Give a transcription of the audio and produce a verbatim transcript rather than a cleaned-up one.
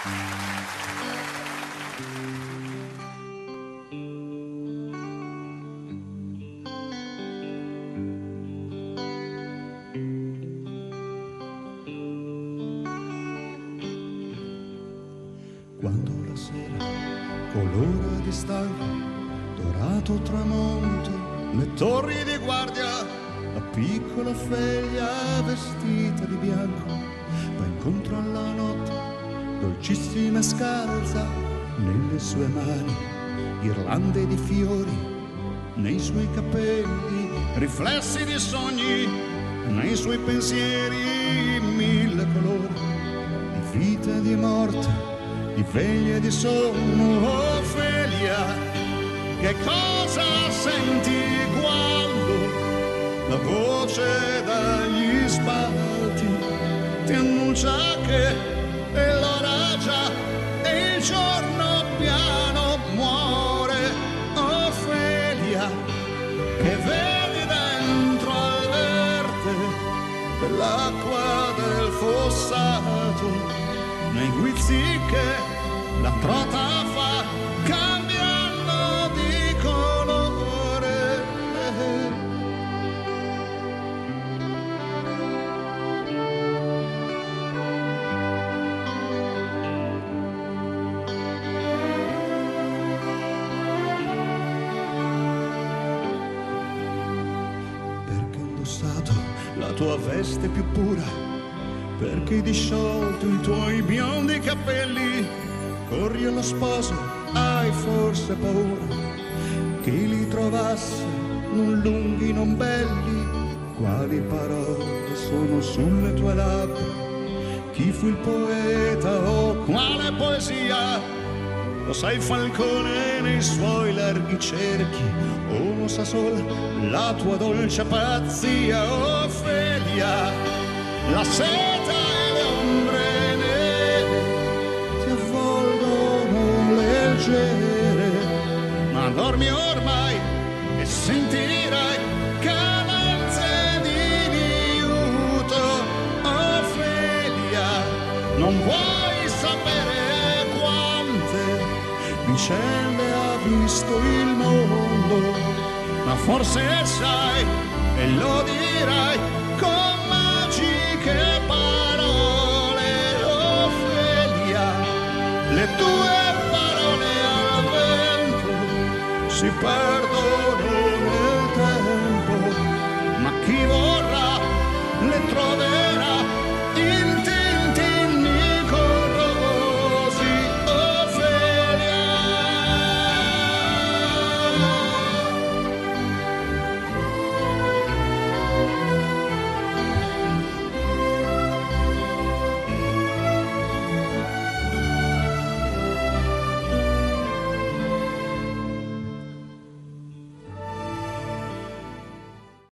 Quando la sera colora di stanco, dorato tramonto, le torri di guardia, la piccola figlia vestita di bianco va incontro alla notte, dolcissima e scalza, nelle sue mani ghirlande di fiori, nei suoi capelli riflessi di sogni, nei suoi pensieri mille colori, di vita e di morte, di veglia e di sonno. Ofelia, che cosa senti quando la voce dagli spalti ti annuncia che è l'ora già e il giorno piano muore? Ofelia, che vedi dentro al verde dell'acqua del fossato, nei guizzi che la trota fa cambiando di colore. Perché hai indossato la tua veste più pura, perché hai disciolto i tuoi biondi capelli, corri allo sposo, hai forse paura che li trovasse non lunghi, non belli? Quali parole sono sulle tue labbra? Chi fu il poeta o quale poesia? Lo sa il falcone nei suoi larghi cerchi, o lo sa solo la tua dolce pazzia? Ofelia, la seta e le ombre nere ti avvolgono leggere, ma dormi ormai e sentirai cadenze di liuto. Ofelia, non vuoi sapere quante vicende ha visto il mondo, ma forse sai e lo dirai con magiche parole. Ofelia, le tue parole al vento si perdono